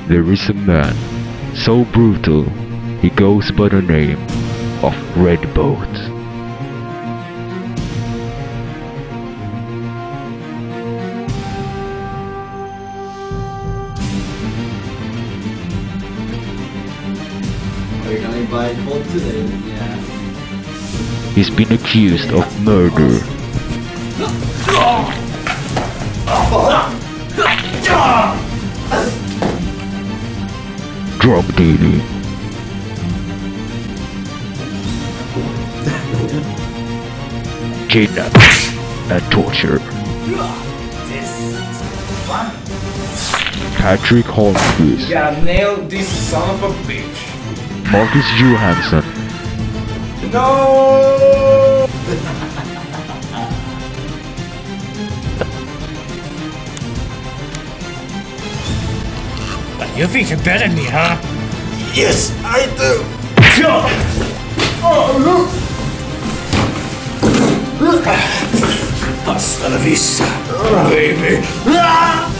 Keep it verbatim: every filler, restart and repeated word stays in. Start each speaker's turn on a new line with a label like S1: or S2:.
S1: there is a man so brutal he goes by the name of Redboat.
S2: Are you gonna buy cold today? Yeah.
S1: He's been accused of murder. Drug dealing. Kidnapping and torture.
S3: This is fun.
S1: Patrick Holmqvist.
S3: Yeah, nail this son of a bitch.
S1: Markus Johansson.
S3: No!
S4: You think you're better than me, huh?
S3: Yes, I do! Hasta la vista, baby!